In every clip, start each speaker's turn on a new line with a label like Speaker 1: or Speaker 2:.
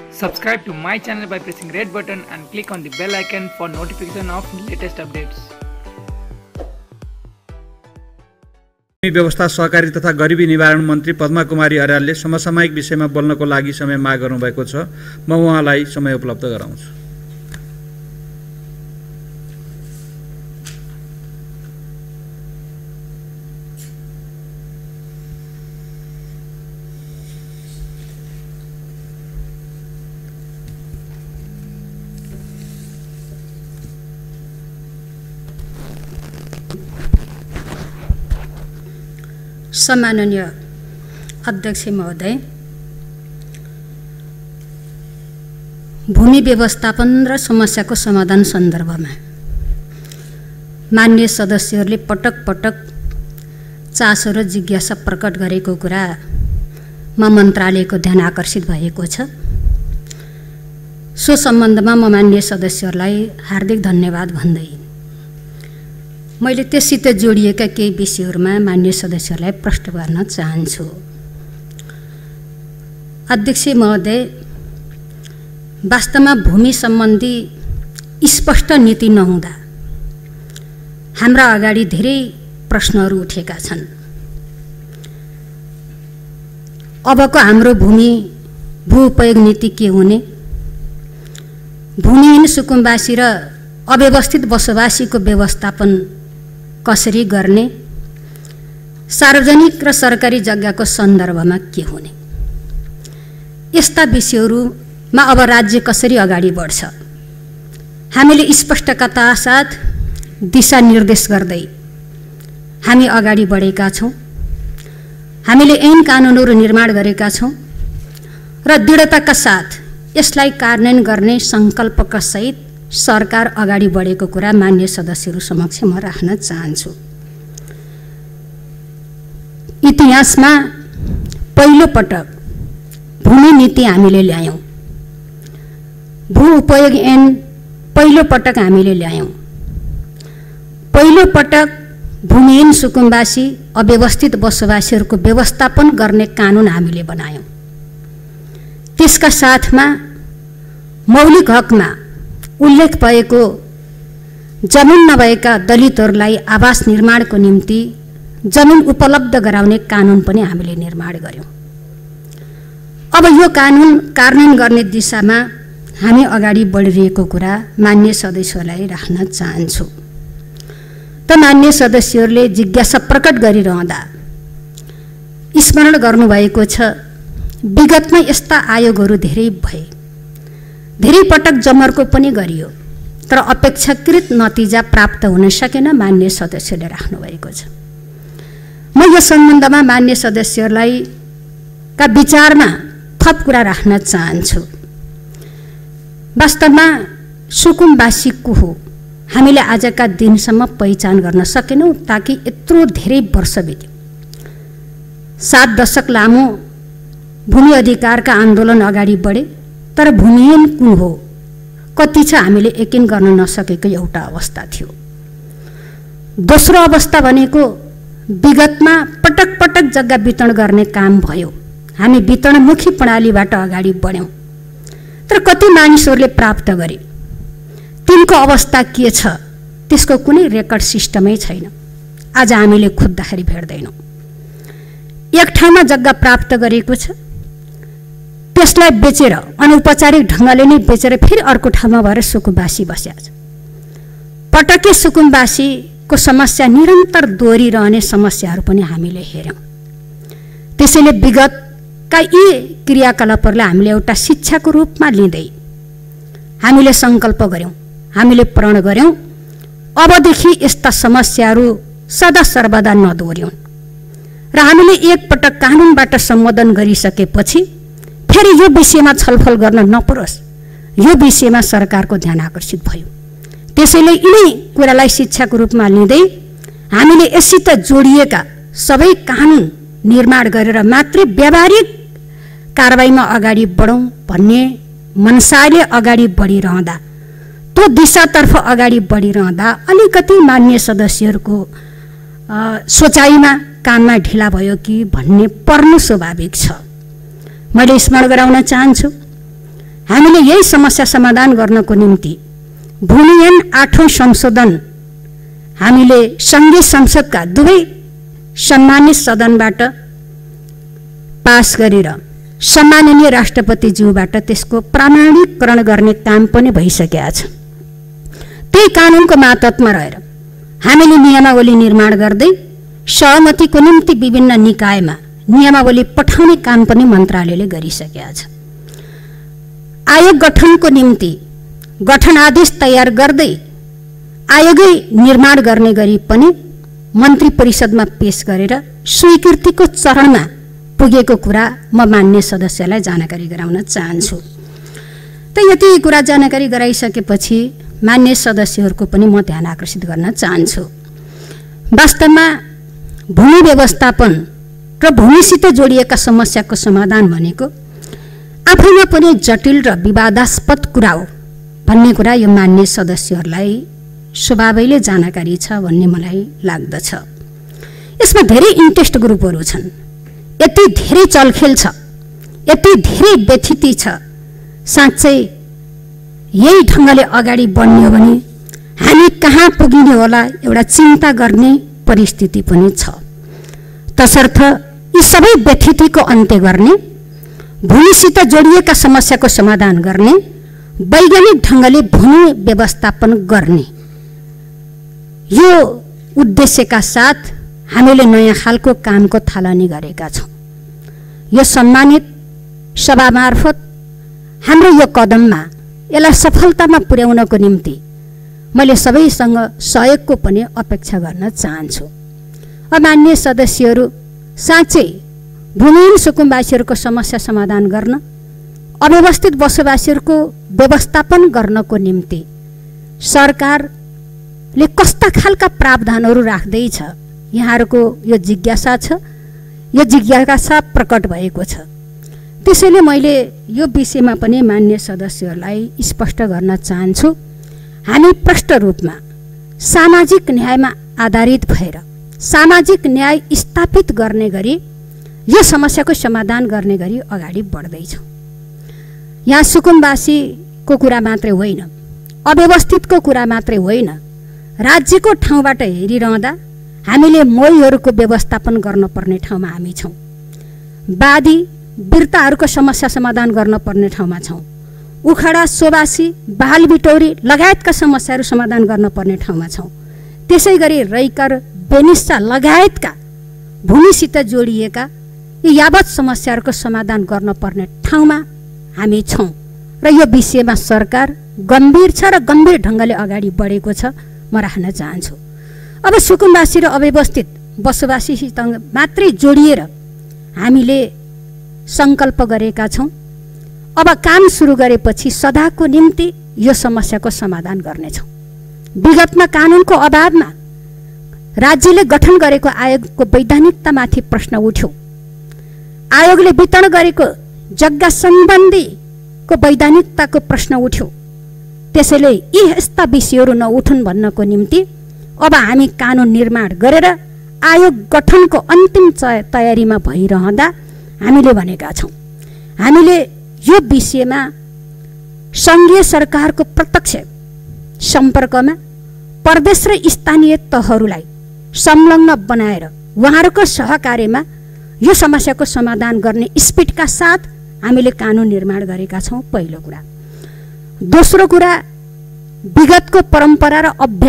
Speaker 1: Subscribe to my channel by pressing red button and click on the bell icon for notification of latest updates.
Speaker 2: व्यवस्था सहकारी तथा गरिबी निवारण मन्त्री पद्मा कुमारी अर्यालले समसामयिक विषयमा बोल्नको लागि समय माग गर्नुभएको छ। म उहाँलाई समय उपलब्ध गराउँछु।
Speaker 3: सम्माननीय अध्यक्ष महोदय, भूमि व्यवस्थापन र समस्याको समाधान सन्दर्भमा मान्य सदस्यहरूले पटक पटक चासो र जिज्ञासा प्रकट गरेको कुरा म मन्त्रालयको ध्यान आकर्षित भएको छ। सो सम्बन्धमा म मान्य सदस्यहरूलाई हार्दिक धन्यवाद भन्दै मैले त्यससित जोडिएका केही विषयहरूमा मान्य सदस्यहरूलाई प्रश्न गर्न चाहन्छु। अध्यक्ष महोदय, वास्तवमा भूमि सम्बन्धी स्पष्ट नीति नहुँदा हाम्रा अगाडि धेरै प्रश्नहरू उठेका छन्। अबको हाम्रो भू उपयोग नीति के हुने, भूमिहीन सुकुम्बासी र अव्यवस्थित बसोबासीको व्यवस्थापन कसरी गर्ने, सार्वजनिक र सरकारी जग्गाको सन्दर्भमा के हुने, यस्ता विषयहरूमा अब राज्य कसरी अगाडि बढ्छ। हामीले स्पष्टता साथ दिशानिर्देश गर्दै हामी अगाडि बढेका छौँ। हामीले ऐन कानुनहरू निर्माण गरेका छौँ र दृढताका साथ यसलाई कार्यान्वयन गर्ने सङ्कल्पका सहित सरकार अगाडि बढेको कुरा मान्य सदस्यहरू समक्ष म राख्न चाहन्छु। इतिहासमा पहिलो पटक भूमि नीति हामीले ल्यायौँ, भू उपयोग ऐन पहिलो पटक हामीले ल्यायौँ, पहिलो पटक भूमिहीन सुकुम्बासी अव्यवस्थित बसोबासीहरूको व्यवस्थापन गर्ने कानुन हामीले बनायौँ। त्यसका साथमा मौलिक हकमा उल्लेख भएको जमिन नभएका दलितहरूलाई आवास निर्माणको निम्ति जमिन उपलब्ध गराउने कानुन पनि हामीले निर्माण गर्यौँ। अब यो कानुन कार्यान्वयन गर्ने दिशामा हामी अगाडि बढिरहेको कुरा मान्य सदस्यहरूलाई राख्न चाहन्छु। त मान्य सदस्यहरूले जिज्ञासा प्रकट गरिरहँदा स्मरण गर्नुभएको छ, विगतमा यस्ता आयोगहरू धेरै भए, धेरै पटक जमर्को पनि गरियो, तर अपेक्षाकृत नतिजा प्राप्त हुन सकेन। मान्य सदस्यले राख्नुभएको छ। म यो सम्बन्धमा मान्य सदस्यहरूलाई का विचारमा थप कुरा राख्न चाहन्छु। वास्तवमा सुकुम्बासी को हो हामीले आजका दिनसम्म पहिचान गर्न सकेनौँ, ताकि यत्रो धेरै वर्ष बित्यो। 7 दशक लामो भूमि अधिकारका आन्दोलन अगाडि बढे, तर भूमिहीन कुन हो कति छ हामीले यकिन गर्न नसकेको एउटा अवस्था थियो। दोस्रो अवस्था भनेको विगतमा पटक पटक जग्गा वितरण गर्ने काम भयो। हामी वितरणमुखी प्रणालीबाट अगाडि बढ्यौँ, तर कति मानिसहरूले प्राप्त गरे, तिनको अवस्था के छ त्यसको कुनै रेकर्ड सिस्टमै छैन। आज हामीले खोज्दाखेरि भेट्दैनौँ। एक ठाउँमा जग्गा प्राप्त गरेको छ, त्यसलाई बेचेर अनौपचारिक ढङ्गले नै बेचेर फेरि अर्को ठाउँमा भएर सुकुम्बासी बस्या छ। पटके सुकुम्बासीको समस्या निरन्तर दोहोरिरहने समस्याहरू पनि हामीले हेऱ्यौँ। त्यसैले विगतका यी क्रियाकलापहरूलाई हामीले एउटा शिक्षाको रूपमा लिँदै हामीले सङ्कल्प गऱ्यौँ, हामीले प्रण गऱ्यौँ, अबदेखि यस्ता समस्याहरू सदा सर्वदा नदोहोरिउन् र हामीले एकपटक कानुनबाट सम्बोधन गरिसकेपछि फेरि यो विषयमा छलफल गर्न नपरोस्, यो विषयमा सरकारको ध्यान आकर्षित भयो। त्यसैले यिनै कुरालाई शिक्षाको रूपमा लिँदै हामीले यससित जोडिएका सबै कानुन निर्माण गरेर मात्रै व्यावहारिक कारबाहीमा अगाडि बढौँ भन्ने मनसायले अगाडि बढिरहँदा, त्यो दिशातर्फ अगाडि बढिरहँदा अलिकति मान्य सदस्यहरूको सोचाइमा काममा ढिला भयो कि भन्ने पर्नु स्वाभाविक छ। मैले स्मरण गराउन चाहन्छु, हामीले यही समस्या समाधान गर्नको निम्ति भूमि ऐन 8औं संशोधन हामीले संघीय संसदका दुवै सम्मानित सदनबाट पास गरेर सम्माननीय राष्ट्रपतिज्यूबाट त्यसको प्रमाणीकरण गर्ने काम पनि भइसकेको छ। त्यही कानुनको मातहतमा रहेर हामीले नियमावली निर्माण गर्दै सहमतिको निम्ति विभिन्न निकायमा नियमावली पठाउने काम पनि मन्त्रालयले गरिसकेको छ। आयोग गठनको निम्ति गठन आदेश तयार गर्दै आयोगै निर्माण गर्ने गरी पनि मन्त्री परिषदमा पेश गरेर स्वीकृतिको चरणमा पुगेको कुरा म मान्य सदस्यलाई जानकारी गराउन चाहन्छु। त यति कुरा जानकारी गराइसकेपछि मान्य सदस्यहरूको पनि म ध्यान आकर्षित गर्न चाहन्छु। वास्तवमा भूमि व्यवस्थापन र भूमिसित जोडिएका समस्याको समाधान भनेको आफैमा पनि जटिल र विवादास्पद कुरा हो भन्ने कुरा यो मान्य सदस्यहरूलाई स्वभावैले जानकारी छ भन्ने मलाई लाग्दछ। यसमा धेरै इन्ट्रेस्ट ग्रुपहरू छन्, यति धेरै चलखेल छ, यति धेरै व्यथिति छ। साँच्चै यही ढङ्गले अगाडि बढ्ने हो भने हामी कहाँ पुगिने होला एउटा चिन्ता गर्ने परिस्थिति पनि छ। तसर्थ यी सबै व्यथितिको अन्त्य गर्ने, भूमिसित जोडिएका समस्याको समाधान गर्ने, वैज्ञानिक ढङ्गले भूमि व्यवस्थापन गर्ने यो उद्देश्यका साथ हामीले नयाँ खालको कामको थालनी गरेका छौँ। यो सम्मानित सभा मार्फत हाम्रो यो कदममा यसलाई सफलतामा पुर्याउनको निम्ति मैले सबैसँग सहयोगको पनि अपेक्षा गर्न चाहन्छु। मान्य सदस्यहरू, साँच्चै भूमिहीन सुकुम्बासीहरूको समस्या समाधान गर्न, अव्यवस्थित बसोबासीहरूको व्यवस्थापन गर्नको निम्ति सरकारले कस्ता खालका प्रावधानहरू राख्दैछ यहाँहरूको यो जिज्ञासा छ, यो जिज्ञासा प्रकट भएको छ। त्यसैले मैले यो विषयमा पनि मान्य सदस्यहरूलाई स्पष्ट गर्न चाहन्छु। हामी प्रष्ट रूपमा सामाजिक न्यायमा आधारित भएर सामाजिक न्याय स्थापित गर्ने गरी यो समस्याको समाधान गर्ने गरी अगाडि बढ्दैछौँ। यहाँ सुकुम्बासीको कुरा मात्रै होइन, अव्यवस्थितको कुरा मात्रै होइन, राज्यको ठाउँबाट हेरिरहँदा हामीले मोहीहरूको व्यवस्थापन गर्नुपर्ने ठाउँमा हामी छौँ, वादी बिर्ताहरूको समस्या समाधान गर्नुपर्ने ठाउँमा छौँ, उखडा सोबासी बाल बिटौरी लगायतका समस्याहरू समाधान गर्नुपर्ने ठाउँमा छौँ। त्यसै गरी रैकर बेनिस्सा लगायतका भूमिसित जोडिएका यी यावत समस्याहरूको समाधान गर्नुपर्ने ठाउँमा हामी छौँ र यो विषयमा सरकार गम्भीर छ र गम्भीर ढङ्गले अगाडि बढेको छ म राख्न चाहन्छु। अब सुकुम्बासी र अव्यवस्थित बसोबासीसित मात्रै जोडिएर हामीले सङ्कल्प गरेका छौँ। अब काम सुरु गरेपछि सदाको निम्ति यो समस्याको समाधान गर्नेछौँ। विगतमा कानुनको अभावमा राज्यले गठन गरेको आयोगको वैधानिकतामाथि प्रश्न उठ्यो, आयोगले वितरण गरेको जग्गा सम्बन्धीको वैधानिकताको प्रश्न उठ्यो। त्यसैले यी यस्ता विषयहरू नउठुन् भन्नको निम्ति अब हामी कानुन निर्माण गरेर आयोग गठनको अन्तिम तयारीमा भइरहँदा हामीले भनेका छौँ, हामीले यो विषयमा सङ्घीय सरकारको प्रत्यक्ष सम्पर्कमा प्रदेश र स्थानीय तहहरूलाई संलग्न बनाएर उहाँहरूको सहकार्यमा यो समस्याको समाधान गर्ने स्पिडका साथ हामीले कानुन निर्माण गरेका छौँ। पहिलो कुरा। दोस्रो कुरा, विगतको परम्परा र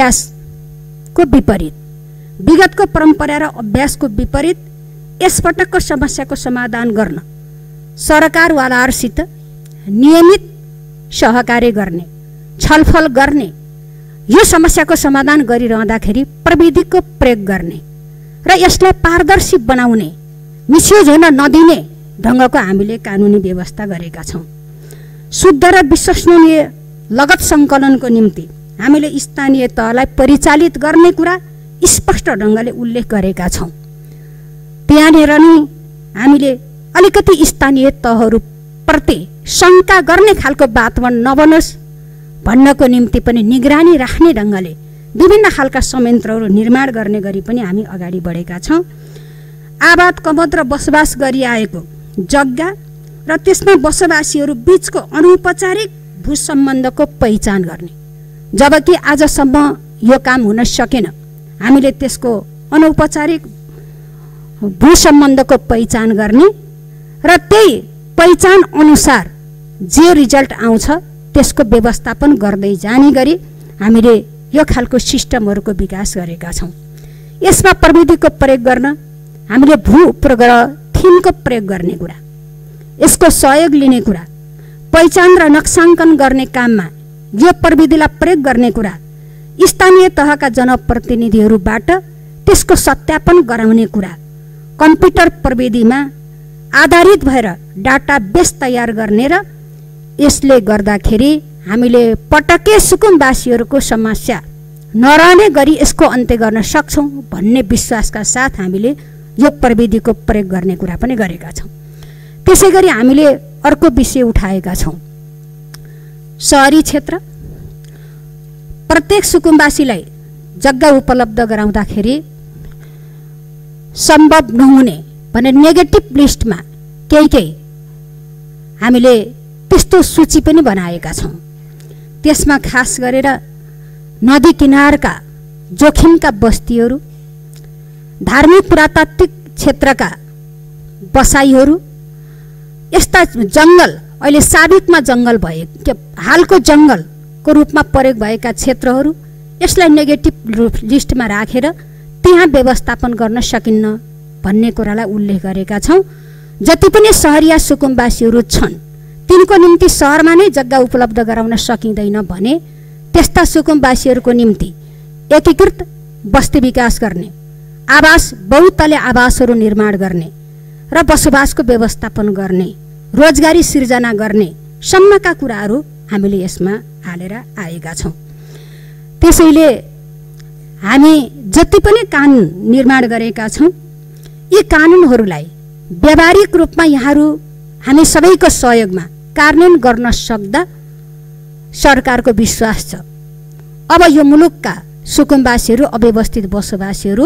Speaker 3: अभ्यासको विपरीत, विगतको परम्परा र अभ्यासको विपरीत यसपटकको समस्याको समाधान गर्न सरकारवालाहरूसित नियमित सहकार्य गर्ने, छलफल गर्ने, यो समस्याको समाधान गरिरहँदाखेरि प्रविधिको प्रयोग गर्ने र यसलाई पारदर्शी बनाउने, मिसयुज हुन नदिने ढङ्गको हामीले कानुनी व्यवस्था गरेका छौँ। शुद्ध र विश्वसनीय लगत सङ्कलनको निम्ति हामीले स्थानीय तहलाई परिचालित गर्ने कुरा स्पष्ट ढङ्गले उल्लेख गरेका छौँ। त्यहाँनिर नै हामीले अलिकति स्थानीय तहहरूप्रति शङ्का गर्ने खालको वातावरण नबनोस् भन्नको निम्ति पनि निगरानी राख्ने ढङ्गले विभिन्न खालका संयन्त्रहरू निर्माण गर्ने गरी पनि हामी अगाडि बढेका छौँ। आबाद कमत र बसोबास गरिआएको जग्गा र त्यसमा बसोबासीहरू बीचको अनौपचारिक भू सम्बन्धको पहिचान गर्ने। जबकि आजसम्म यो काम हुन सकेन। हामीले त्यसको अनौपचारिक भू सम्बन्धको पहिचान गर्ने र त्यही पहिचान अनुसार जे रिजल्ट आउँछ त्यसको व्यवस्थापन गर्दै जाने गरी हामीले यो खालको सिस्टमहरूको विकास गरेका छौँ। यसमा प्रविधिको प्रयोग गर्न हामीले भू उपग्रह थिमको प्रयोग गर्ने कुरा, यसको सहयोग लिने कुरा, पहिचान र नक्साङ्कन गर्ने काममा यो प्रविधिलाई प्रयोग गर्ने कुरा, स्थानीय तहका जनप्रतिनिधिहरूबाट त्यसको सत्यापन गराउने कुरा, कम्प्युटर प्रविधिमा आधारित भएर डाटाबेस तयार गर्ने र यसले गर्दाखेरि हामीले पटक्कै सुकुम्बासीहरूको समस्या नरहने गरी यसको अन्त्य गर्न सक्छौँ भन्ने विश्वासका साथ हामीले यो प्रविधिको प्रयोग गर्ने कुरा पनि गरेका छौँ। त्यसै गरी हामीले अर्को विषय उठाएका छौँ। सहरी क्षेत्र प्रत्येक सुकुम्बासीलाई जग्गा उपलब्ध गराउँदाखेरि सम्भव नहुने भने नेगेटिभ लिस्टमा केही हामीले त्यस्तो सूची पनि बनाएका छौँ। त्यसमा खास गरेर नदी किनारका जोखिमका बस्तीहरू, धार्मिक पुरातात्विक क्षेत्रका बसाइहरू, यस्ता जङ्गल अहिले साबिकमा जङ्गल भए हालको जङ्गलको रूपमा प्रयोग भएका क्षेत्रहरू, यसलाई नेगेटिभ लिस्टमा राखेर त्यहाँ व्यवस्थापन गर्न सकिन्न भन्ने कुरालाई उल्लेख गरेका छौँ। जति पनि सहरिया सुकुम्बासीहरू छन् तिनको निम्ति सहरमा नै जग्गा उपलब्ध गराउन सकिँदैन भने त्यस्ता सुकुम्बासीहरूको निम्ति एकीकृत बस्ती विकास गर्ने, आवास बहुतले आवासहरू निर्माण गर्ने र बसोबासको व्यवस्थापन गर्ने, रोजगारी सिर्जना गर्ने सम्मका कुराहरू हामीले यसमा हालेर आएका छौँ। त्यसैले हामी जति पनि कानुन निर्माण गरेका छौँ यी कानुनहरूलाई व्यावहारिक रूपमा यहाँहरू हामी सबैको सहयोगमा कार्यान्वयन गर्न सक्दा सरकारको विश्वास छ। अब यो मुलुकका सुकुम्बासीहरू, अव्यवस्थित बसोबासीहरू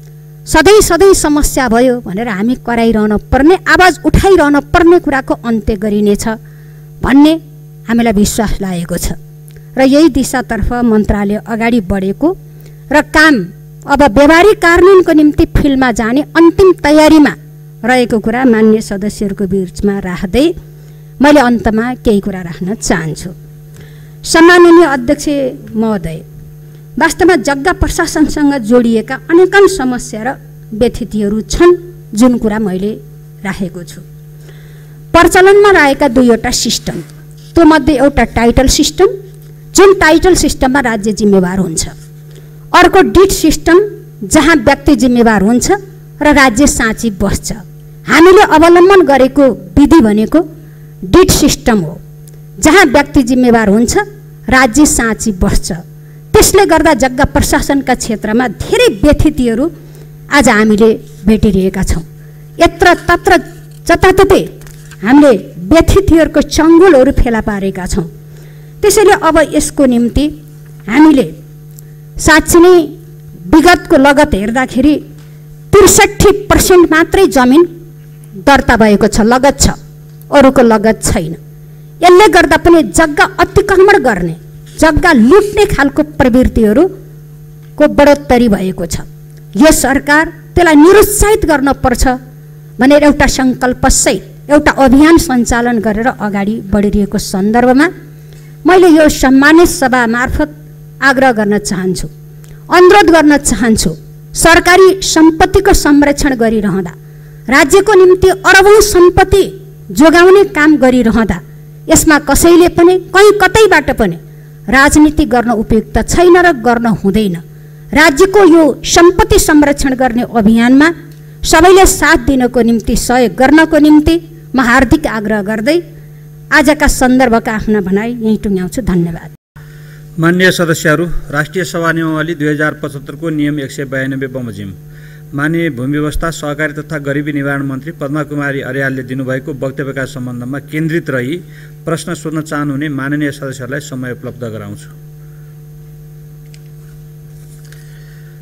Speaker 3: सधैँ समस्या भयो भनेर हामी कराइरहन पर्ने, आवाज उठाइरहन पर्ने कुराको अन्त्य गरिनेछ भन्ने हामीलाई विश्वास लागेको छ र यही दिशातर्फ मन्त्रालय अगाडि बढेको र काम अब व्यावहारिक कार्यान्वयनको निम्ति फिल्डमा जाने अन्तिम तयारीमा रहेको कुरा मान्य सदस्यहरूको बीचमा राख्दै मैले अन्तमा केही कुरा राख्न चाहन्छु। सम्माननीय अध्यक्ष महोदय, वास्तवमा जग्गा प्रशासनसँग जोडिएका अनेकन समस्या र व्यथितिहरू छन् जुन कुरा मैले राखेको छु। प्रचलनमा रहेका दुईवटा सिस्टम, त्यो मध्ये एउटा टाइटल सिस्टम जुन टाइटल सिस्टममा राज्य जिम्मेवार हुन्छ, अर्को डिड सिस्टम जहाँ व्यक्ति जिम्मेवार हुन्छ र राज्य साँची बस्छ। हामीले अवलम्बन गरेको विधि भनेको डिड सिस्टम हो, जहाँ व्यक्ति जिम्मेवार हुन्छ, राज्य साँची बस्छ। त्यसले गर्दा जग्गा प्रशासनका क्षेत्रमा धेरै व्यथितिहरू आज हामीले भेटिरहेका छौँ। यत्र तत्र जताततै हामीले व्यथितिहरूको चङ्गुलहरू फेला पारेका छौँ। त्यसैले अब यसको निम्ति हामीले साँच्चै नै विगतको लगत हेर्दाखेरि 63% मात्रै जमिन दर्ता भएको छ, लगत छ, अरूको लगत छैन। यसले गर्दा पनि जग्गा अतिक्रमण गर्ने, जग्गा लुट्ने खालको प्रवृत्तिहरूको बढोत्तरी भएको छ। यो सरकार त्यसलाई निरुत्साहित गर्न पर्छ भनेर एउटा सङ्कल्पसहित एउटा अभियान सञ्चालन गरेर अगाडि बढिरहेको सन्दर्भमा मैले यो सम्मानित सभा मार्फत आग्रह गर्न चाहन्छु, अनुरोध गर्न चाहन्छु। सरकारी सम्पत्तिको संरक्षण गरिरहँदा, राज्यको निम्ति अरबौँ सम्पत्ति जोगाउने काम गरिरहँदा यसमा कसैले पनि कहीँ कतैबाट पनि राजनीति गर्न उपयुक्त छैन र गर्न हुँदैन। राज्यको यो सम्पत्ति संरक्षण गर्ने अभियानमा सबैले साथ दिनको निम्ति, सहयोग गर्नको निम्ति म हार्दिक आग्रह गर्दै आजका सन्दर्भका आफ्ना भनाइ यहीँ टुङ्ग्याउँछु। धन्यवाद।
Speaker 2: मान्य सदस्यहरू, राष्ट्रिय सभा नियमावली 2075 को नियम 192 बमोजिम माननीय भूमि व्यवस्था, सहकारी तथा गरिबी निवारण मन्त्री पद्मा कुमारी अर्यालले दिनुभएको वक्तव्यका सम्बन्धमा केन्द्रित रही प्रश्न सोध्न चाहनुहुने माननीय सदस्यहरूलाई समय उपलब्ध गराउँछु।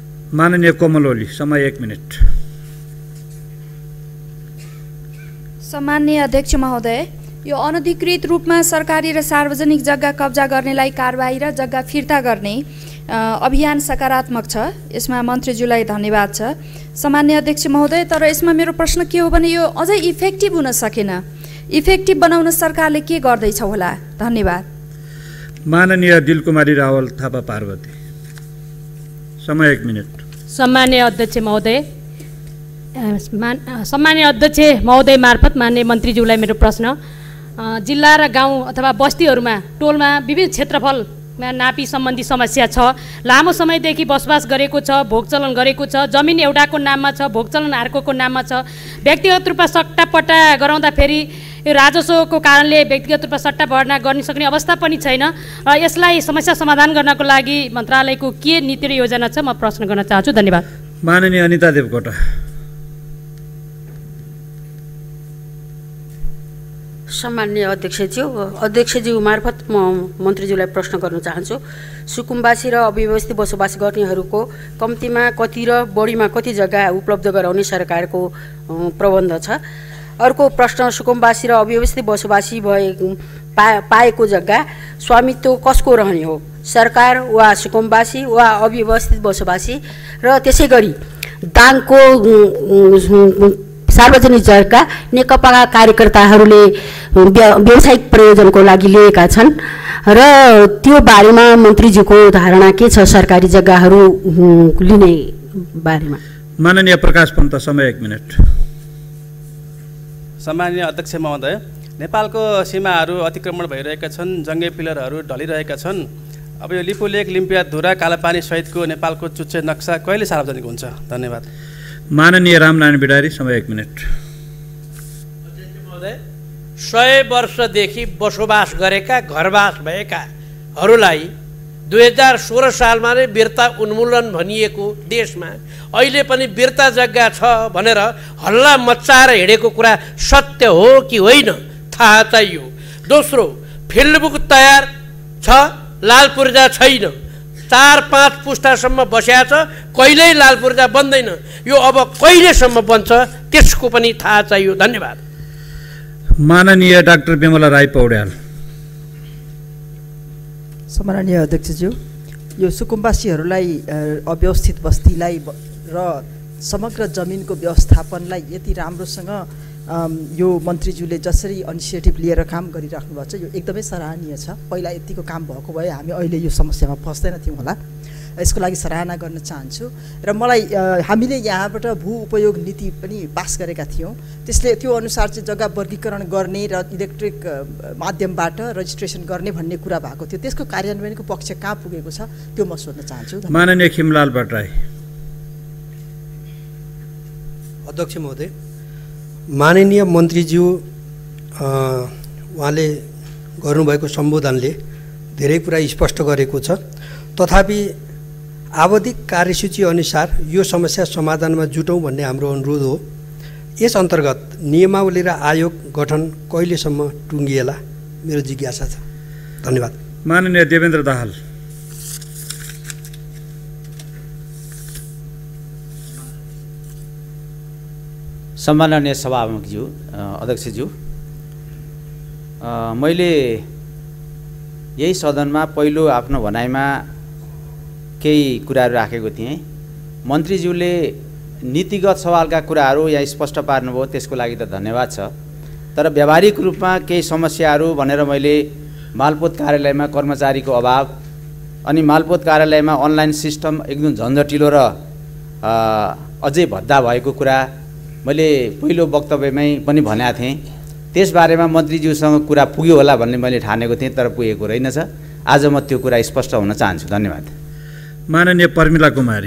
Speaker 2: माननीय कोमल ओली, समय 1 मिनट।
Speaker 4: सम्माननीय अध्यक्ष महोदय, यो अनधिकृत रूपमा सरकारी र सार्वजनिक जग्गा कब्जा गर्नेलाई कारबाही र जग्गा फिर्ता गर्ने अभियान सकारात्मक छ। यसमा मन्त्रीज्यूलाई धन्यवाद छ। सम्माननीय अध्यक्ष महोदय, तर यसमा मेरो प्रश्न के हो भने यो अझै इफेक्टिभ हुन सकेन। इफेक्टिभ बनाउन सरकारले के गर्दैछ होला? धन्यवाद।
Speaker 2: माननीय दिलकुमारी रावल थापा पार्वती, समय 1 मिनट।
Speaker 5: सम्माननीय अध्यक्ष महोदय, सम्माननीय अध्यक्ष महोदय मार्फत माननीय मन्त्रीज्यूलाई मेरो प्रश्न, जिल्ला र गाउँ अथवा बस्तीहरूमा टोलमा विभिन्न क्षेत्रफलमा नापी सम्बन्धी समस्या छ। लामो समयदेखि बसोबास गरेको छ, भोगचलन गरेको छ, जमिन एउटाको नाममा छ, भोगचलन अर्कोको नाममा छ। व्यक्तिगत रूपमा सट्टापट्टा गराउँदाखेरि यो राजस्वको कारणले व्यक्तिगत रूपमा सट्टा भर्ना गर्न सक्ने अवस्था पनि छैन। र यसलाई समस्या समाधान गर्नको लागि मन्त्रालयको के नीति र योजना छ, म प्रश्न गर्न चाहन्छु। धन्यवाद।
Speaker 2: माननीय अनिता देवकोटा।
Speaker 6: सम्माननीय अध्यक्षज्यू मार्फत म मन्त्रीज्यूलाई प्रश्न गर्न चाहन्छु। सुकुम्बासी र अव्यवस्थित बसोबास गर्नेहरूको कम्तीमा कति र बढीमा कति जग्गा उपलब्ध गराउने सरकारको प्रबन्ध छ? अर्को प्रश्न, सुकुम्बासी र अव्यवस्थित बसोबासी पाएको जग्गा स्वामित्व कसको रहने हो? सरकार वा सुकुम्बासी वा अव्यवस्थित बसोबासी? र त्यसै गरी दाङको सार्वजनिक जग्गा नेकपाका कार्यकर्ताहरूले व्यावसायिक प्रयोजनको लागि लिएका छन् र त्यो बारेमा मन्त्रीज्यूको धारणा के छ? सरकारी जग्गाहरू लिने बारेमा।
Speaker 2: माननीय प्रकाश पन्त, समय 1 मिनट।
Speaker 7: सम्माननीय अध्यक्ष महोदय, नेपालको सीमाहरू अतिक्रमण भइरहेका छन्, जङ्गे पिलरहरू ढलिरहेका छन्। अब यो लिपुलेक, लिम्पियाधुरा, कालापानी सहितको नेपालको चुच्चे नक्सा कहिले सार्वजनिक हुन्छ? धन्यवाद।
Speaker 2: माननीय रामनारायण बिडारी, समय 1 मिनट।
Speaker 8: अध्यक्ष महोदय, 100 वर्षदेखि बसोबास गरेका घरवास भएकाहरूलाई 2016 सालमा नै बिर्ता उन्मूलन भनिएको देशमा अहिले पनि बिर्ता जग्गा छ भनेर हल्ला मच्चाएर हिँडेको कुरा सत्य हो कि होइन थाहा चाहियो। दोस्रो, फिल्डबुक तयार छ, लाल पूर्जा छैन। 4-5 पुस्तासम्म बस्या छ, कहिल्यै लाल पूर्जा बन्दैन। यो अब कहिलेसम्म बन्छ त्यसको पनि थाहा चाहियो। धन्यवाद।
Speaker 2: माननीय डाक्टर विमला राई पौड्याल।
Speaker 9: सम्माननीय अध्यक्षज्यू, यो सुकुम्बासीहरूलाई अव्यवस्थित बस्तीलाई र समग्र जमिनको व्यवस्थापनलाई यति राम्रोसँग यो मन्त्रीज्यूले जसरी इनिसिएटिभ लिएर काम गरिराख्नु भएको छ, यो एकदमै सराहनीय छ। पहिला यतिको काम भएको भए हामी अहिले यो समस्यामा फस्दैन थियौँ होला। यसको लागि सराहना गर्न चाहन्छु। र मलाई हामीले यहाँबाट भू उपयोग नीति पनि पास गरेका थियौँ। त्यसले त्यो अनुसार चाहिँ जग्गा वर्गीकरण गर्ने र इलेक्ट्रिक माध्यमबाट रजिस्ट्रेसन गर्ने भन्ने कुरा भएको थियो। त्यसको कार्यान्वयनको पक्ष कहाँ पुगेको छ त्यो म सोध्न चाहन्छु।
Speaker 2: माननीय खिमलाल भट्टराई।
Speaker 10: अध्यक्ष महोदय, माननीय मन्त्रीज्यू उहाँले गर्नुभएको सम्बोधनले धेरै कुरा स्पष्ट गरेको छ। तथापि आवधिक कार्यसूची अनुसार यो समस्या समाधानमा जुटौँ भन्ने हाम्रो अनुरोध हो। यस अन्तर्गत नियमावली र आयोग गठन कहिलेसम्म टुङ्गिएला मेरो जिज्ञासा छ। धन्यवाद।
Speaker 2: माननीय देवेन्द्र दाहाल।
Speaker 11: सम्माननीय सभामुखज्यू, अध्यक्षज्यू, मैले यही सदनमा पहिलो आफ्नो भनाइमा केही कुराहरू राखेको थिएँ। मन्त्रीज्यूले नीतिगत सवालका कुराहरू यहाँ स्पष्ट पार्नुभयो, त्यसको लागि त धन्यवाद छ। तर व्यावहारिक रूपमा केही समस्याहरू भनेर मैले मालपोत कार्यालयमा कर्मचारीको अभाव, अनि मालपोत कार्यालयमा अनलाइन सिस्टम एकदम झन्झटिलो र अझै भद्दा भएको कुरा मैले पहिलो वक्तव्यमै पनि भनेको थिएँ। त्यसबारेमा मन्त्रीज्यूसँग कुरा पुग्यो होला भन्ने मैले ठानेको थिएँ, तर पुगेको रहेनछ। आज म त्यो कुरा स्पष्ट हुन चाहन्छु। धन्यवाद।
Speaker 2: माननीय पर्मिला कुमारी।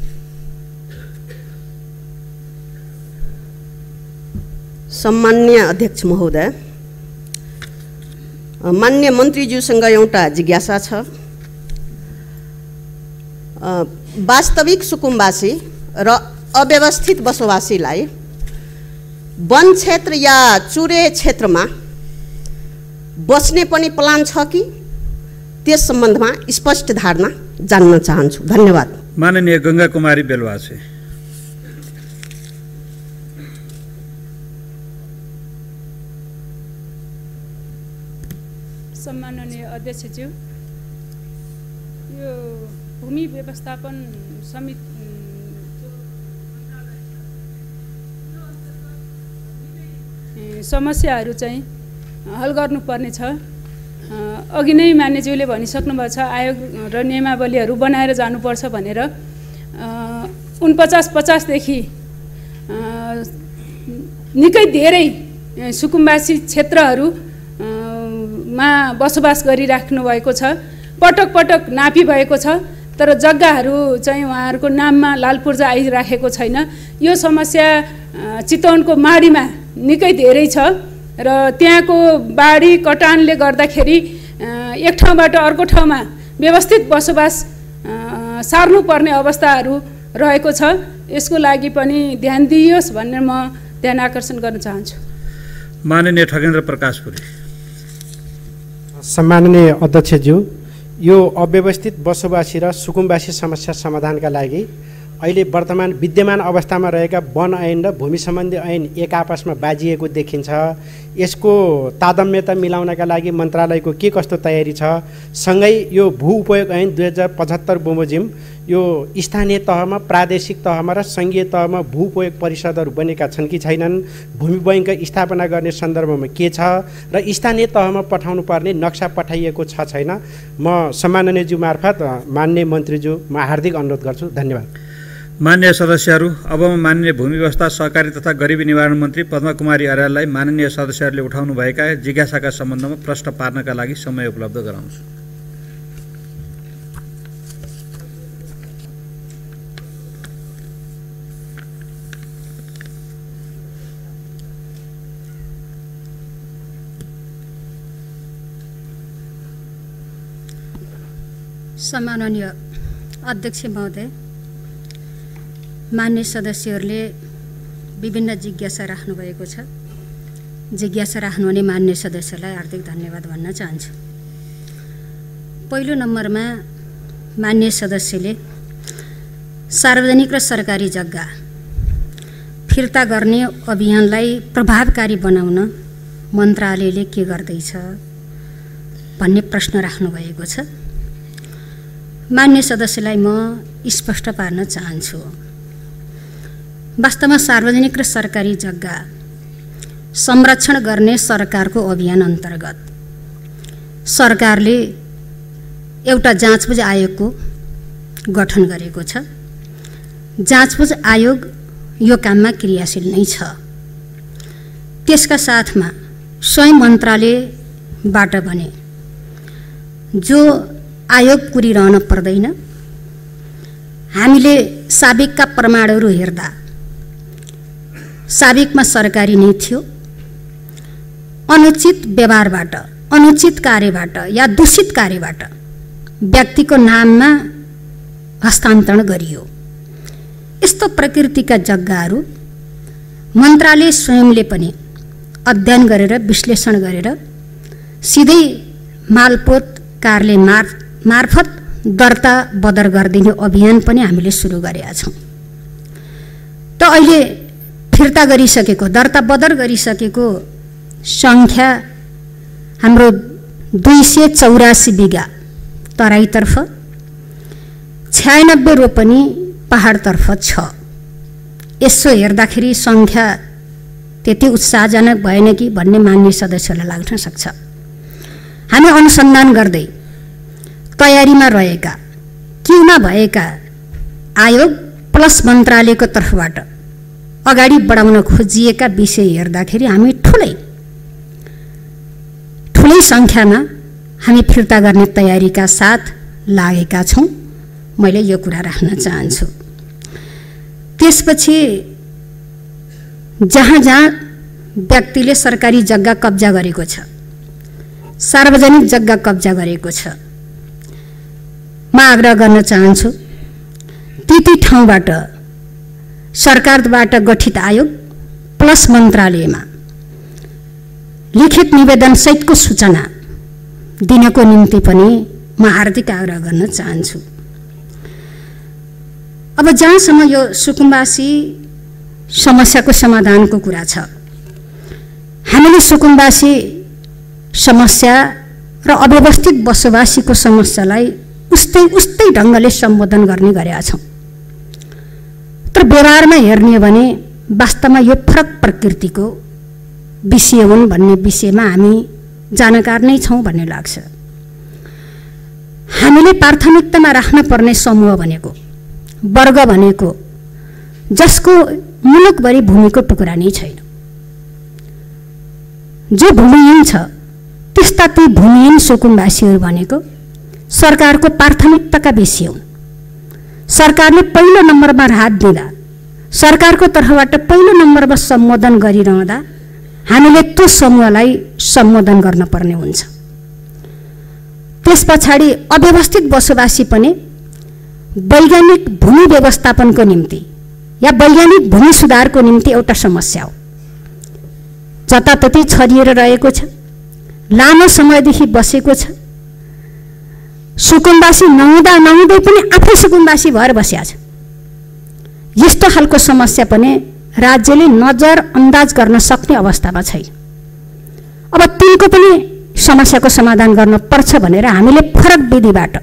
Speaker 12: सम्मान्य अध्यक्ष महोदय, मान्य मन्त्रीज्यूसँग एउटा जिज्ञासा छ। वास्तविक सुकुम्बासी र अव्यवस्थित बसोबासीलाई वन क्षेत्र या चुरे क्षेत्रमा बस्ने पनि प्लान छ कि? त्यस सम्बन्धमा स्पष्ट धारणा जान्न चाहन्छु। धन्यवाद।
Speaker 2: माननीय गंगा कुमारी बेलवासे।
Speaker 13: सम्माननीय अध्यक्षज्यू, यो भूमि व्यवस्थापन समिति समस्याहरू चाहिँ हल गर्नुपर्ने छ। अघि नै मान्यज्यूले भनिसक्नुभएको छ आयोग र नियमावलीहरू बनाएर जानुपर्छ भनेर। 49-50 देखि निकै धेरै सुकुम्बासी क्षेत्रहरूमा बसोबास गरिराख्नु भएको छ। पटक पटक नापी भएको छ, तर जग्गाहरू चाहिँ उहाँहरूको नाममा लालपूर्जा आइराखेको छैन। यो समस्या चितवनको माडीमा निकै धेरै छ र त्यहाँको बाढी कटानले गर्दाखेरि एक ठाउँबाट अर्को ठाउँमा व्यवस्थित बसोबास सार्नुपर्ने अवस्थाहरू रहेको छ। यसको लागि पनि ध्यान दिइयोस् भनेर म ध्यान आकर्षण गर्न चाहन्छु।
Speaker 2: माननीय ठगेन्द्र प्रकाश पुरी।
Speaker 14: सम्माननीय अध्यक्षज्यू, यो अव्यवस्थित बसोबासी र सुकुम्बासी समस्या समाधानका लागि अहिले वर्तमान विद्यमान अवस्थामा रहेका वन ऐन र भूमि सम्बन्धी ऐन एक आपसमा बाजिएको देखिन्छ। यसको तादम्यता मिलाउनका लागि मन्त्रालयको के कस्तो तयारी छ? सँगै यो भू उपयोग ऐन 2075 बमोजिम यो स्थानीय तहमा, प्रादेशिक तहमा र सङ्घीय तहमा भू उपयोग परिषदहरू बनेका छन् कि छैनन्? भूमि बैङ्क स्थापना गर्ने सन्दर्भमा के छ र स्थानीय तहमा पठाउनु पर्ने नक्सा पठाइएको छ छैन? म सम्माननीयज्यू मार्फत माननीय मन्त्रीज्यूमा हार्दिक अनुरोध गर्छु। धन्यवाद।
Speaker 2: माननीय सदस्यहरू, अब म माननीय भूमि व्यवस्था, सहकारी तथा गरिबी निवारण मन्त्री पद्मा कुमारी अर्याललाई माननीय सदस्यहरूले उठाउनुभएका जिज्ञासाका सम्बन्धमा प्रश्न पार्नका लागि समय उपलब्ध गराउँछु।
Speaker 3: सम्माननीय अध्यक्ष महोदय, मान्य सदस्यहरूले विभिन्न जिज्ञासा राख्नुभएको छ। जिज्ञासा राख्नुहुने मान्य सदस्यलाई हार्दिक धन्यवाद भन्न चाहन्छु। पहिलो नम्बरमा मान्य सदस्यले सार्वजनिक र सरकारी जग्गा फिर्ता गर्ने अभियानलाई प्रभावकारी बनाउन मन्त्रालयले के गर्दैछ भन्ने प्रश्न राख्नुभएको छ। मान्य सदस्यलाई म स्पष्ट पार्न चाहन्छु। वास्तवमा सार्वजनिक र सरकारी जग्गा संरक्षण गर्ने सरकारको अभियान अन्तर्गत सरकारले एउटा जाँचबुझ आयोगको गठन गरेको छ। जाँचबुझ आयोग यो काममा क्रियाशील नै छ। त्यसका साथमा स्वयं मन्त्रालयबाट भने जो आयोग कुरिरहन पर्दैन। हामीले साबिकका प्रमाणहरू हेर्दा साबिकमा सरकारी नै थियो। अनुचित व्यवहारबाट, अनुचित कार्यबाट या दूषित कार्यबाट व्यक्तिको नाममा हस्तान्तरण गरियो। यस्तो प्रकृतिका जग्गाहरू मन्त्रालय स्वयंले पनि अध्ययन गरेर विश्लेषण गरेर सिधै मालपोत कार्यालय मार्फत दर्ता बदर गरिदिने अभियान पनि हामीले सुरु गरेका छौँ। त अहिले फिर्ता गरिसकेको, दर्ता बदर गरिसकेको सङ्ख्या हाम्रो 284 बिघा तराईतर्फ, 96 रोपनी पहाडतर्फ छ। यसो हेर्दाखेरि सङ्ख्या त्यति उत्साहजनक भएन कि भन्ने मान्य सदस्यलाई लाग्न सक्छ। हामी अनुसन्धान गर्दै तयारीमा रहेका, क्यूमा भएका आयोग प्लस मन्त्रालयको तर्फबाट अगाडि बढाउन खोजिएका विषय हेर्दाखेरि हामी ठुलै सङ्ख्यामा हामी फिर्ता गर्ने तयारीका साथ लागेका छौँ। मैले यो कुरा राख्न चाहन्छु। त्यसपछि जहाँ जहाँ व्यक्तिले सरकारी जग्गा कब्जा गरेको छ, सार्वजनिक जग्गा कब्जा गरेको छ, म आग्रह गर्न चाहन्छु ती ठाउँबाट सरकारबाट गठित आयोग प्लस मन्त्रालयमा लिखित निवेदन सहितको सूचना दिनको निम्ति पनि म हार्दिक आग्रह गर्न चाहन्छु। अब जहाँसम्म यो सुकुम्बासी समस्याको समाधानको कुरा छ, हामीले सुकुम्बासी समस्या र अव्यवस्थित बसोबासीको समस्यालाई उस्तै ढङ्गले सम्बोधन गर्ने गरेका छौँ। तर व्यवहारमा हेर्ने हो भने वास्तवमा यो फरक प्रकृतिको विषय हुन् भन्ने विषयमा हामी जानकार नै छौँ भन्ने लाग्छ। हामीले प्राथमिकतामा राख्न पर्ने समूह भनेको, वर्ग भनेको जसको मुलुकभरि भूमिको टुक्रा नै छैन, जो भूमिहीन छ, त्यस्ता ती भूमिहीन सुकुम्बासीहरू भनेको सरकारको प्राथमिकताका विषय हुन्। सरकारले पहिलो नम्बरमा राहत दिँदा, सरकारको तर्फबाट पहिलो नम्बरमा सम्बोधन गरिरहँदा हामीले त्यो समूहलाई सम्बोधन गर्न पर्ने हुन्छ। त्यस पछाडि अव्यवस्थित बसोबासी पनि वैज्ञानिक भूमि व्यवस्थापनको निम्ति या वैज्ञानिक भूमि सुधारको निम्ति एउटा समस्या हो। जताततै छरिएर रहेको छ, लामो समयदेखि बसेको छ, सुकुम्बासी नहुँदै पनि आफै सुकुम्बासी भएर बसेको छ। यस्तो खालको समस्या पनि राज्यले नजरअन्दाज गर्न सक्ने अवस्थामा छैन। अब तिनको पनि समस्याको समाधान गर्न पर्छ भनेर हामीले फरक विधिबाट,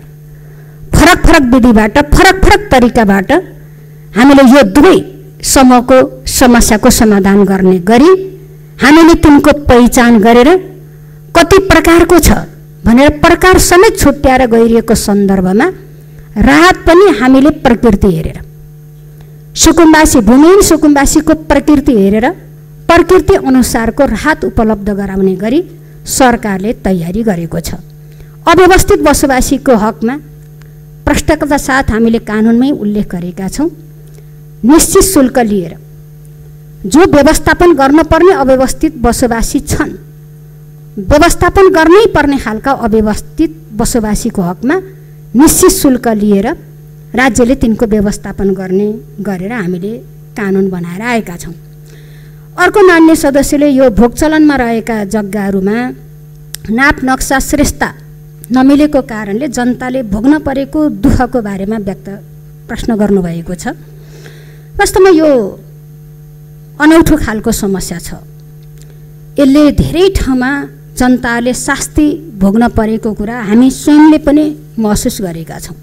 Speaker 3: फरक तरिकाबाट हामीले यो दुवै समूहको समस्याको समाधान गर्ने गरी हामीले तिनको पहिचान गरेर कति प्रकारको छ भनेर प्रकार समेत छुट्याएर गइरहेको सन्दर्भमा राहत पनि हामीले प्रकृति हेरेर, सुकुम्बासी भूमिहीन सुकुम्बासीको प्रकृति हेरेर प्रकृति अनुसारको राहत उपलब्ध गराउने गरी सरकारले तयारी गरेको छ। अव्यवस्थित बसोबासीको हकमा प्रष्टका साथ हामीले कानुनमै उल्लेख गरेका छौँ। निश्चित शुल्क लिएर जो व्यवस्थापन गर्नुपर्ने अव्यवस्थित बसोबासी छन्, व्यवस्थापन गर्नै पर्ने खालका अव्यवस्थित बसोबासीको हकमा निश्चित शुल्क लिएर राज्यले तिनको व्यवस्थापन गर्ने गरेर हामीले कानुन बनाएर आएका छौँ। अर्को मान्य सदस्यले यो भोगचलनमा रहेका जग्गाहरूमा नाप नक्सा श्रेष्ठता नमिलेको कारणले जनताले भोग्न परेको दुःखको बारेमा प्रश्न गर्नुभएको छ। वास्तवमा यो अनौठो खालको समस्या छ। यसले धेरै ठाउँमा जनताले शास्ति भोग्न परेको कुरा हामी स्वयंले पनि महसुस गरेका छौँ।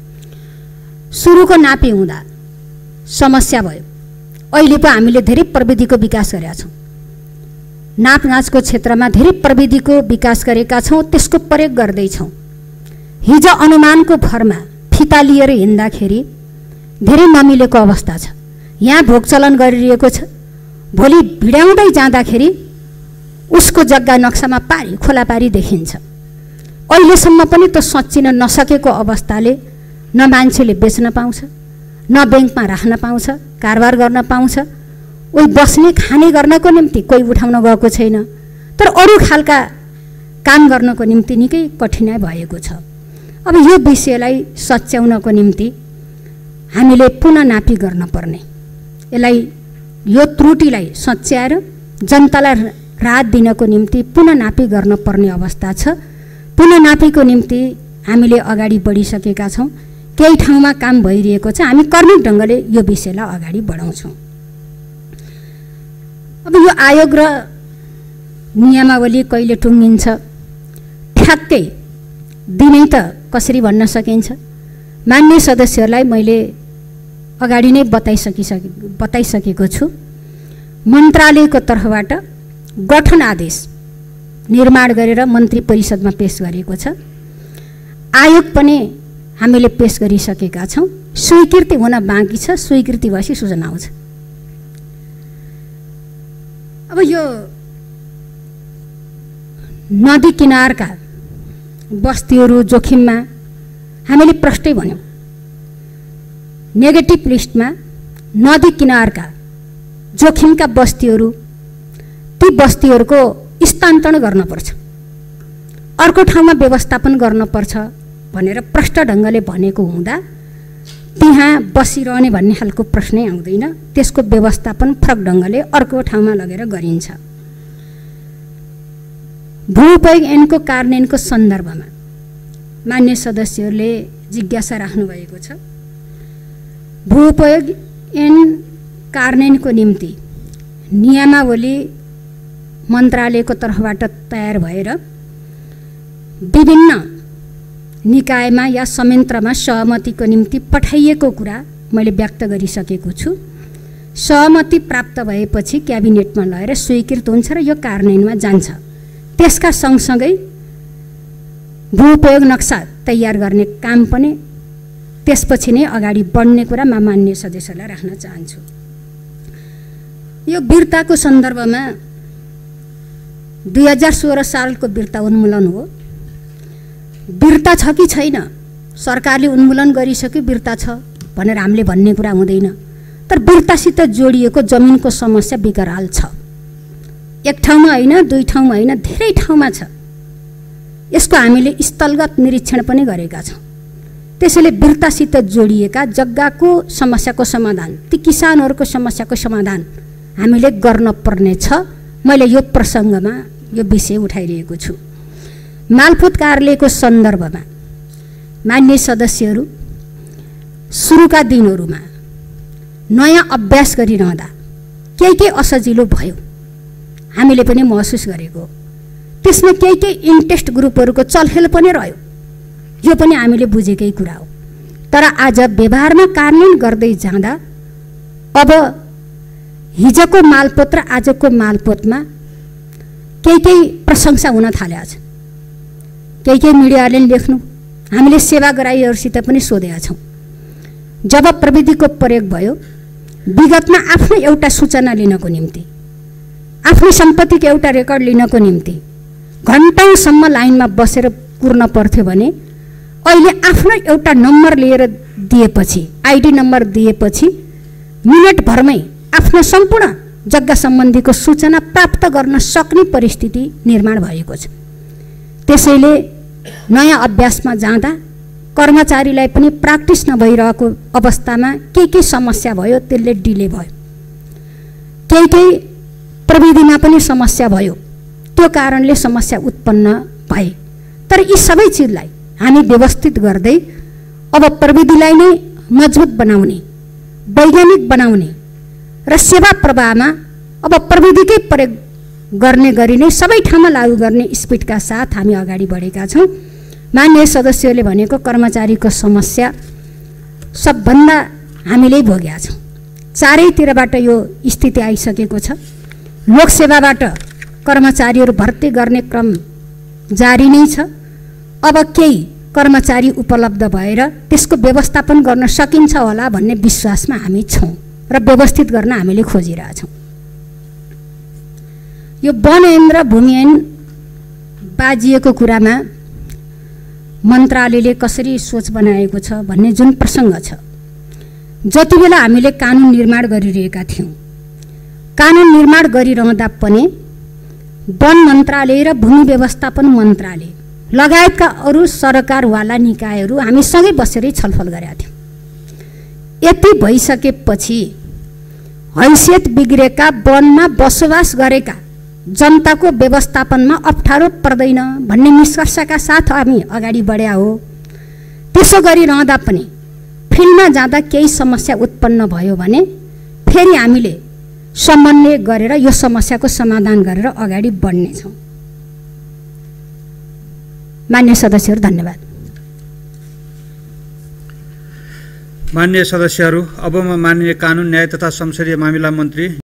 Speaker 3: सुरुको नापी हुँदा समस्या भयो। अहिले पो हामीले धेरै प्रविधिको विकास गरेका छौँ। नापनाचको क्षेत्रमा धेरै प्रविधिको विकास गरेका छौँ, त्यसको प्रयोग गर्दैछौँ। हिजो अनुमानको भरमा फिता लिएर हिँड्दाखेरि धेरै नमिलेको अवस्था छ। यहाँ भोगचलन गरिरहेको छ, भोलि भिडाउँदै जाँदाखेरि उसको जग्गा नक्सामा पारी खोला पारी देखिन्छ। अहिलेसम्म पनि त्यो सच्चिन नसकेको अवस्थाले न मान्छेले बेच्न पाउँछ, न ब्याङ्कमा राख्न पाउँछ, कारोबार गर्न पाउँछ। उही बस्ने खाने गर्नको निम्ति कोही उठाउन गएको छैन, तर अरू खालका काम गर्नको निम्ति निकै कठिनाइ भएको छ। अब यो विषयलाई सच्याउनको निम्ति हामीले पुनः नापी गर्न पर्ने, यसलाई यो त्रुटिलाई सच्याएर जनतालाई राहत दिनको निम्ति पुनः नापी गर्न पर्ने अवस्था छ। पुनः नापीको निम्ति हामीले अगाडि बढिसकेका छौँ। केही ठाउँमा काम भइरहेको छ। हामी कर्मिक ढङ्गले यो विषयलाई अगाडि बढाउँछौँ। अब यो आयोग र नियमावली कहिले टुङ्गिन्छ ठ्याक्कै दिनै त कसरी भन्न सकिन्छ। मान्य सदस्यहरूलाई मैले अगाडि नै बताइसकेको छु। मन्त्रालयको तर्फबाट गठन आदेश निर्माण गरेर मन्त्री परिषदमा पेश गरिएको छ। आयोग पनि हामीले पेश गरिसकेका छौँ। स्वीकृति हुन बाँकी छ। स्वीकृति भएपछि सूचना आउँछ। अब यो नदी किनारका बस्तीहरू जोखिममा हामीले प्रष्टै भन्यौँ। नेगेटिभ लिस्टमा नदी किनारका जोखिमका बस्तीहरू, ती बस्तीहरूको स्थानान्तरण गर्नुपर्छ, अर्को ठाउँमा व्यवस्थापन गर्नुपर्छ भनेर प्रष्ट ढङ्गले भनेको हुँदा त्यहाँ बसिरहने भन्ने खालको प्रश्नै आउँदैन। त्यसको व्यवस्थापन फरक ढङ्गले अर्को ठाउँमा लगेर गरिन्छ। भूउपयोग ऐनको कार्यान्वयनको सन्दर्भमा मान्य सदस्यहरूले जिज्ञासा राख्नुभएको छ। भूउपयोग ऐन कार्यान्वयनको निम्ति नियमावली मन्त्रालयको तर्फबाट तयार भएर विभिन्न निकायमा या संयन्त्रमा सहमतिको निम्ति पठाइएको कुरा मैले व्यक्त गरिसकेको छु। सहमति प्राप्त भएपछि क्याबिनेटमा लगेर स्वीकृत हुन्छ र यो कार्यान्वयनमा जान्छ। त्यसका सँगसँगै भूउपयोग नक्सा तयार गर्ने काम पनि त्यसपछि नै अगाडि बढ्ने कुरा म मान्य सदस्यलाई राख्न चाहन्छु। यो बिर्ताको सन्दर्भमा 2016 सालको बिर्ता उन्मूलन हो। बिर्ता छ कि छैन, सरकारले उन्मूलन गरिसक्यो बिर्ता छ भनेर हामीले भन्ने कुरा हुँदैन। तर बिर्तासित जोडिएको जमिनको समस्या विकराल छ। एक ठाउँमा होइन, दुई ठाउँमा होइन, धेरै ठाउँमा छ। यसको हामीले स्थलगत निरीक्षण पनि गरेका छौँ। त्यसैले बिर्तासित जोडिएका जग्गाको समस्याको समाधान, ती किसानहरूको समस्याको समाधान हामीले गर्न पर्ने छ। मैले यो प्रसङ्गमा यो विषय उठाइरहेको छु। मालपोत कार्यालयको सन्दर्भमा मान्य सदस्यहरू, सुरुका दिनहरूमा नयाँ अभ्यास गरिरहँदा केही असजिलो भयो, हामीले पनि महसुस गरेको। त्यसमा केही इन्ट्रेस्ट ग्रुपहरूको चलखेल पनि रह्यो, यो पनि हामीले बुझेकै कुरा हो। तर आज व्यवहारमा कार्यान्वयन गर्दै जाँदा अब हिजोको मालपोत र आजको मालपोतमा केही प्रशंसा हुन थालेको छ। केही मिडियाले लेख्नु, हामीले सेवाग्राहीहरूसित पनि सोधेका छौँ। जब प्रविधिको प्रयोग भयो, विगतमा आफ्नो एउटा सूचना लिनको निम्ति, आफ्नो सम्पत्तिको एउटा रेकर्ड लिनको निम्ति घन्टौँसम्म लाइनमा बसेर कुर्न पर्थ्यो भने अहिले आफ्नो एउटा नम्बर लिएर दिएपछि, आइडी नम्बर दिएपछि मिनटभरमै आफ्नो सम्पूर्ण जग्गा सम्बन्धीको सूचना प्राप्त गर्न सक्ने परिस्थिति निर्माण भएको छ। त्यसैले नयाँ अभ्यासमा जाँदा कर्मचारीलाई पनि प्र्याक्टिस नभइरहेको अवस्थामा केही समस्या भयो, त्यसले डिले भयो। केही प्रविधिमा पनि समस्या भयो, त्यो कारणले समस्या उत्पन्न भए। तर यी सबै चिजलाई हामी व्यवस्थित गर्दै अब प्रविधिलाई नै मजबुत बनाउने, वैज्ञानिक बनाउने र सेवा प्रवाहमा अब प्रविधिकै प्रयोग गर्ने गरी नै सबै ठाउँमा लागू गर्ने स्पिडका साथ हामी अगाडि बढेका छौँ। मान्य सदस्यले भनेको कर्मचारीको समस्या सबभन्दा हामीले भोगेका छौँ। चारैतिरबाट यो स्थिति आइसकेको छ। लोकसेवाबाट कर्मचारीहरू भर्ती गर्ने क्रम जारी नै छ। अब केही कर्मचारी उपलब्ध भएर त्यसको व्यवस्थापन गर्न सकिन्छ होला भन्ने विश्वासमा हामी छौँ र व्यवस्थित गर्न हामीले खोजिरहेछौँ। यो वन ऐन र भूमि ऐन बाजिएको कुरामा मन्त्रालयले कसरी सोच बनाएको छ भन्ने जुन प्रसङ्ग छ, जति बेला हामीले कानुन निर्माण गरिरहेका थियौँ, कानुन निर्माण गरिरहँदा पनि वन मन्त्रालय र भूमि व्यवस्थापन मन्त्रालय लगायतका अरू सरकारवाला निकायहरू हामी सँगै बसेरै छलफल गरेका थियौँ। यति भइसकेपछि हैसियत बिग्रेका वनमा बसोबास गरेका जनताको व्यवस्थापनमा अप्ठ्यारो पर्दैन भन्ने निष्कर्षका साथ हामी अगाडि बढ्या हो। त्यसो गरिरहँदा पनि फिल्डमा जाँदा केही समस्या उत्पन्न भयो भने फेरि हामीले समन्वय गरेर यो समस्याको समाधान गरेर अगाडि बढ्नेछौँ। मान्य सदस्यहरू, धन्यवाद।
Speaker 2: मान्य सदस्यहरू, अब म माननीय कानुन न्याय तथा संसदीय मामिला मन्त्री